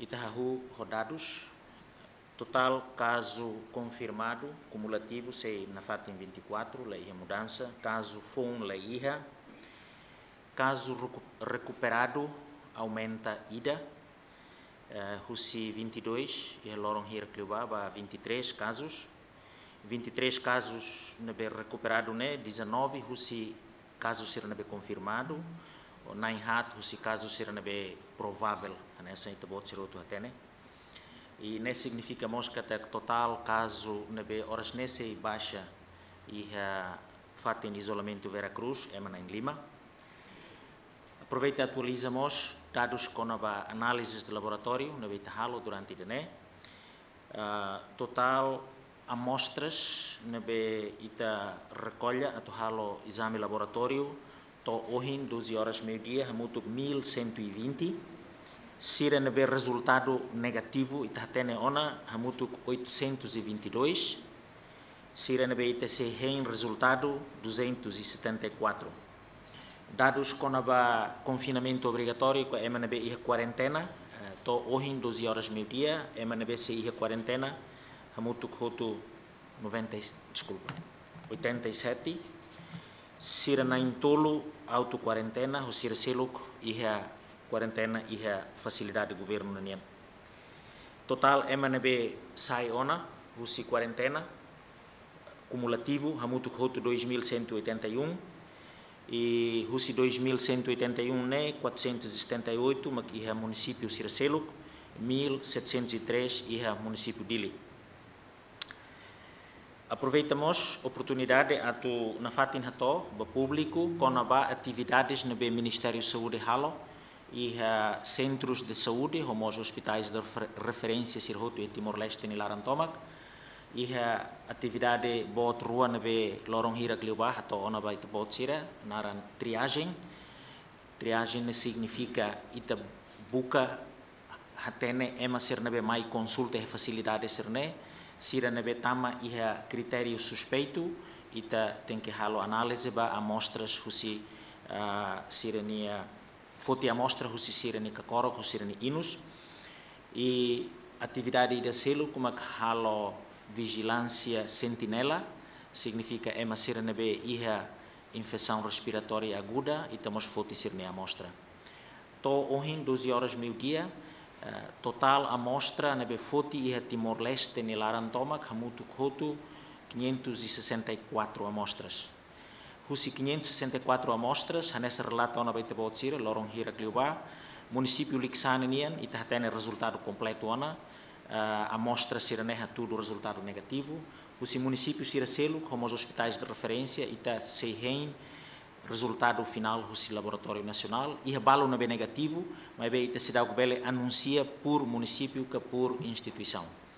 Itahahu rodados, total caso confirmado, cumulativo, sei na FATIM 24, lei a mudança, caso FON, lei IHA, caso recuperado, aumenta IDA, Russi 22, e Lorong Hira Cliubaba 23 casos, 23 casos nebe recuperado, né, 19 Russi casos ser nebe confirmado, 9 hat Russi casos ser nebe provável, nessa itabot ser outro até, né? E nesse significa mosca que total caso nebe horas nesse baixa e fato em isolamento Veracruz, emana em Lima. Aproveita e atualizamos dados com a análises de laboratório, nebe tahalo durante o dia. Total amostras nebe ita recolha atau halo exame laboratório to ohin 12 horas meio-dia hamutuk 1120. Sira nebe resultado negativo ita tene ona hamutuk 822. Sira nebe ita se hen resultado 274. Dados com a confinamento obrigatório que MNB ia quarentena to ohin 12 horas meio-dia MNB se ia quarentena hamutuk hotu 87. Sira na intolo auto quarentena o sira seluk ia quarentena ia facilidade do governo nanian. Total MNB sai ona husi quarentena cumulativo hamutuk hotu 2181 e husi 2181 né 478 mak ia município sira seluk 1703 ia município Dili. Aproveitamos a oportunidade atu na fatin hato ba público com a atividades no Ministério de Saúde halo e centros de saúde, como os hospitais de referência Sirhoto e Timor-Leste e Larantomac e atividade bot rua no Lorong Hira Cliubaba hato ona ba ita bot sira naran triagem significa ita buka hatene ema ser nebe mai consulta e facilidade serne sira nebe tama iha critério suspeito ita tem que halo análise ba amostras husi sirenia foti amostra husi sireni kakoro husi sireni inus e atividade da selo como halo vigilância sentinela significa ema sira nebe iha infecção respiratória aguda ita mos foti sireni amostra to ohin 12 horas meio-dia total amostra nebe foti iha Timor-Leste e Larantomac hamutuk hotu 564 amostras. Husi 564 amostras, nessa relata ona baita botsira, Lorong Hira Cliubaba, município Lixane nian, ita tem resultado completo ona, amostra siraneha tudo resultado negativo. Husi município sira selo, como os hospitais de referência, ita seihen resultado final do laboratório nacional e balo não é negativo, mas ita se dá o bele anuncia por município que por instituição.